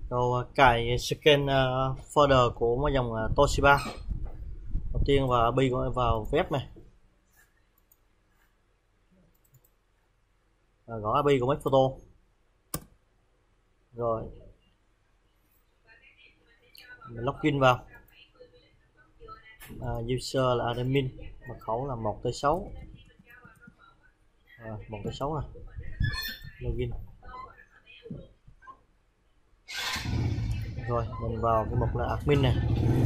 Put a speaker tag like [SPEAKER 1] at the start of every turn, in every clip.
[SPEAKER 1] Rồi cài scan folder của mấy dòng Toshiba. Đầu tiên vào API vào web này, gõ API của máy photo. Rồi mình login vào. User là admin, mật khẩu là 1T6. 1T6 này. Login. Rồi mình vào cái mục là admin này.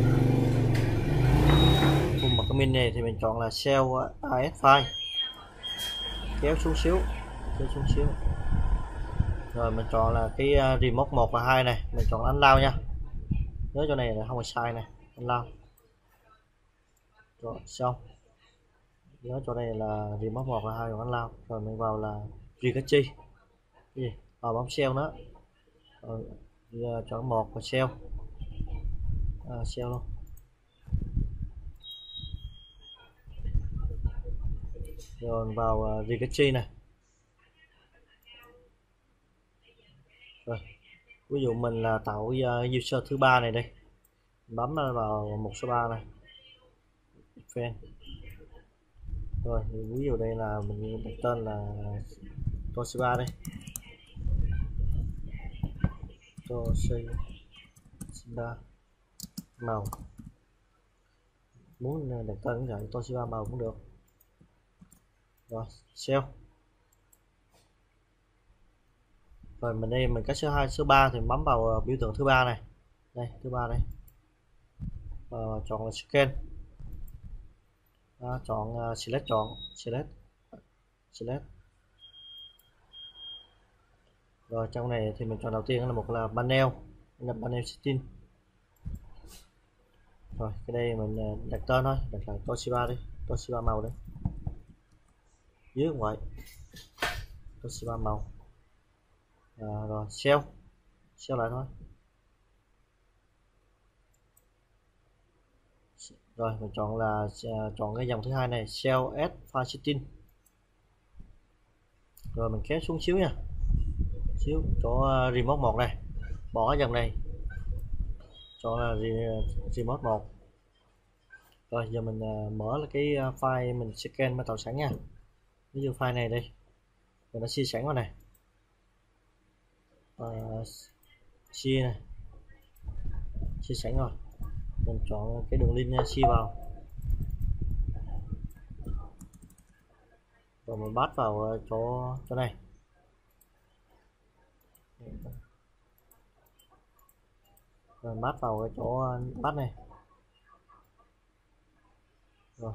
[SPEAKER 1] Vùng mật admin này thì mình chọn là Shell AS file, kéo xuống xíu, rồi mình chọn là cái remote 1 và 2 này, mình chọn anh lao nha, nhớ chỗ này là không phải sai này, anh lao. Rồi xong, nhớ chỗ này là remote 1 và 2 của anh lao. Rồi mình vào là Rikachi gì bấm Shell nữa. Rồi giờ chọn 1 và Shell, Shell luôn. Rồi vào Rikachi này. Rồi ví dụ mình là tạo user thứ ba này đây, bấm vào 1 số 3 này, fan. Rồi ví dụ đây là mình đặt tên là Toshiba đây, Toshiba màu, muốn đặt tên cái Toshiba màu cũng được. Rồi sell. Rồi mình đây mình cái số 2 số 3 thì bấm vào biểu tượng thứ ba này, đây thứ ba đây, chọn là scan. Chọn select, select. Rồi trong này thì mình chọn đầu tiên là một là panel, setting. Rồi cái đây mình đặt tên thôi, đặt là Toshiba đi, Toshiba màu đấy, dưới cũng vậy, Toshiba màu. Rồi sell lại thôi. Rồi mình chọn là chọn cái dòng thứ hai này, Shell S file setting. Rồi mình kéo xuống xíu nha, xíu chỗ remote 1 này, bỏ dòng này, chọn là remote 1. Rồi giờ mình mở là cái file mình scan mà tạo sẵn nha. Ví dụ file này đây mình đã chia sẵn vào này, chia này, chia sẵn rồi. Mình chọn cái đường link chia vào, rồi mình bắt vào chỗ này. Rồi bắt vào cái chỗ bắt này. Rồi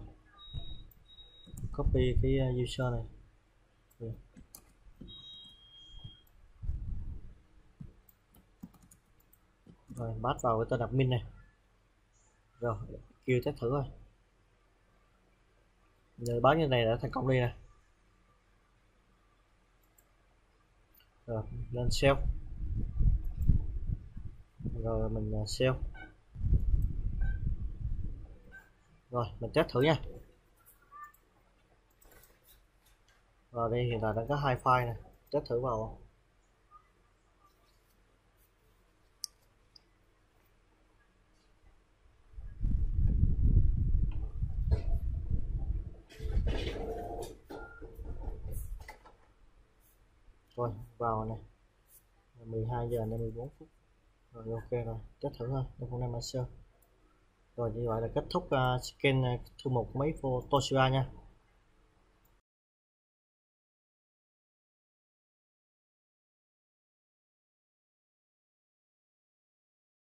[SPEAKER 1] copy cái user này. Rồi bắt vào cái tên admin này. Rồi kêu test thử thôi. Giờ báo như này đã thành công đi nè. Rồi lên sell. Rồi mình sell. Rồi mình test thử nha. Rồi đây hiện tại đã có 2 file này, test thử vào. Rồi vào này, 12 giờ 14 phút. Rồi ok rồi, test thử thôi, đây con em master. Rồi như vậy là kết thúc scan thư mục máy Toshiba nha.